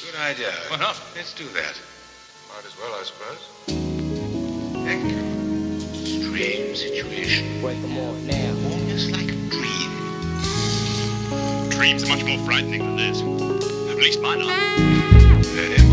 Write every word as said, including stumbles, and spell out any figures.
Good idea. Why not? Let's do that. Might as well, I suppose. Thank you. Strange situation. Break them off now. Almost like a dream. Dreams are much more frightening than this. At least mine are. Very